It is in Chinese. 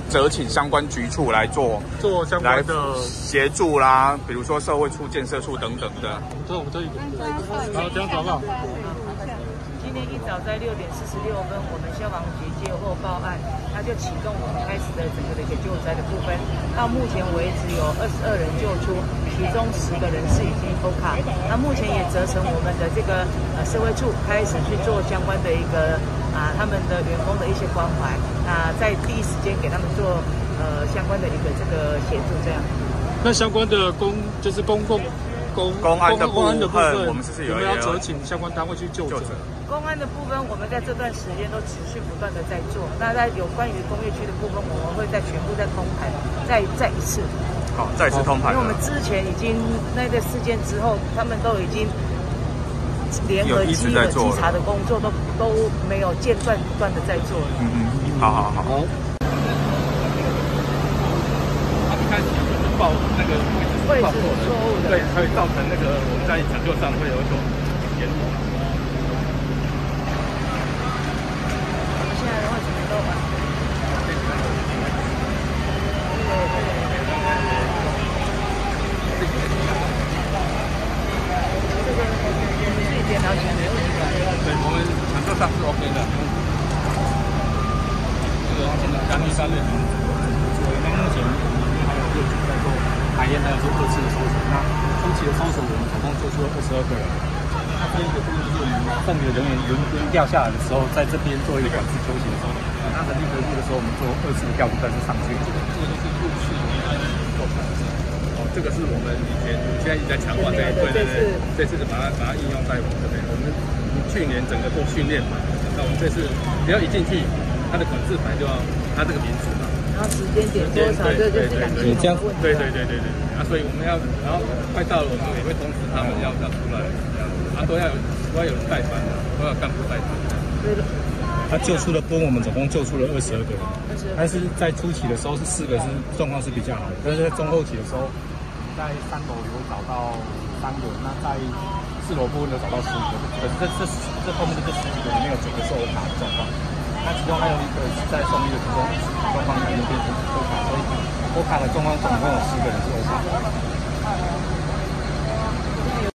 责请相关局处来做相关的协助啦，比如说社会处、建设处等等的。 我这一个，好，这样好不好？ 今天一早在6点46分，我们消防局接获报案，他就启动我们开始的整个的一个救灾的部分。到目前为止有22人救出，其中10个人是已经脱卡。那目前也责成我们的这个社会处开始去做相关的一个他们的员工的一些关怀，在第一时间给他们做相关的一个这个协助，这样。 那相关的公安的部分，我们要责请相关单位去就责。 公安的部分，我们在这段时间都持续不断的在做。那在有关于工业区的部分，我们会全部再通盘，再一次。 好，再次通盘。 因为我们之前已经那个事件之后，他们都已经联合稽查的工作都没有间断不断的在做了。 好。 开始报那个会是错误的， 对，会造成那个我们在抢救上会有所延误。 我们现在的话，准备都完。自己电脑前没问题吧？ 对，我们抢救上是 OK 的。这个现在干预3类名字，那目前。在做排验，还有做2次的搜索。那初期的搜索，我们总共做出了22个人。那这一个部分就是我们后面的人员轮调下来的时候，在这边做一个管制休息的时候，那人力回复的时候，我们做2次的调度，再次上去。这个就是陆续做法。这个是我们现在一直在强化这一块的，这次把它应用在我们这边。我们去年整个做训练嘛，那我们这次只要一进去，它的管制牌就要它这个名字嘛。 然后时间点多少，这就是两个这样。对。所以我们要，然后快到了，我们也会通知他们要出来，都要有人带班的，都要干部带班。 对的。 他救出的我们总共救出了22个人，但是在初期的时候是4个是状况是比较好的，但是在中后期的时候，在3楼有找到3个，那在4楼部分有找到10个，可是这后面的这10几个里面有9个是欧卡的状况。那其中还有一个是在送医的途中状况已经变成欧卡，所以欧卡的状况总共有10个人是欧卡。